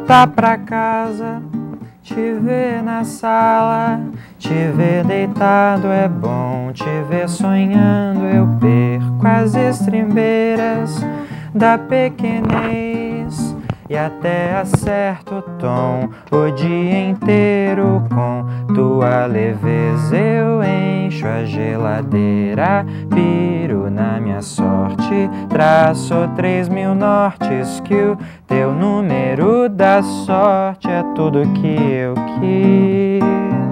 voltar pra casa, te ver na sala, te ver deitado é bom, te ver sonhando eu perco as estribeiras da pequenez e até acerto o tom o dia inteiro com tua leveza. Eu encho a geladeira, piro na minha sorte, traço 3.000 nortes que o teu número da sorte é tudo que eu quis.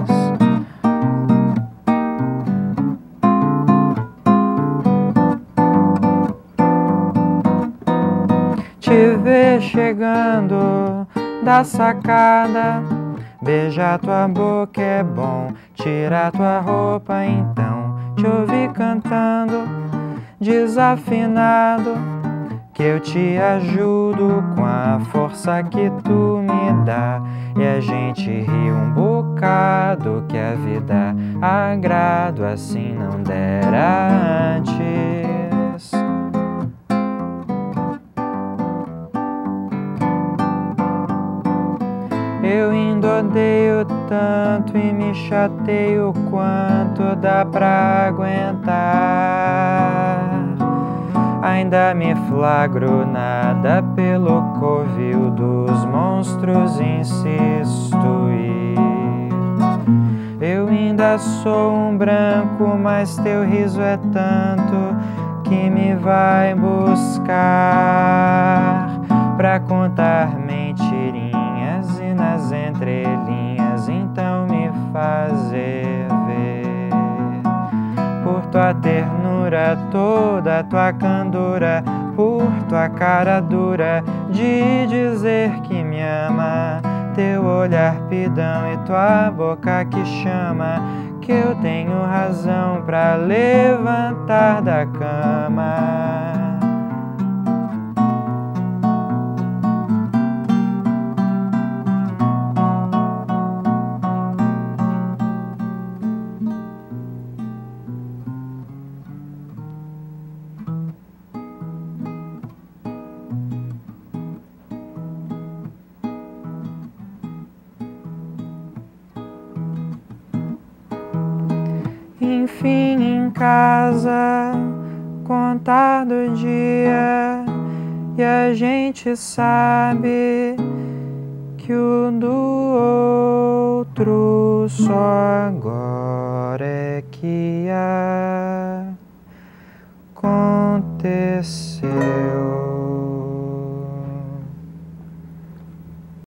Te ver chegando da sacada, beijar tua boca é bom, tirar tua roupa então, te ouvir cantando desafinado, que eu te ajudo com a força que tu me dá, e a gente ri um bocado, que a vida agrado assim não dera antes. Eu ainda odeio tanto e me chateio quanto dá pra aguentar. Ainda me flagro nada pelo covil dos monstros, insisto ir. Eu ainda sou um branco, mas teu riso é tanto que me vai buscar pra contar mentirinhas e nas entrelinhas então me fazer ver. Por tua ternura toda, tua candura, por tua cara dura de dizer que me ama, teu olhar pidão e tua boca que chama, que eu tenho razão pra levantar da cama. Enfim em casa, contar do dia, e a gente sabe que o do outro só agora é que aconteceu.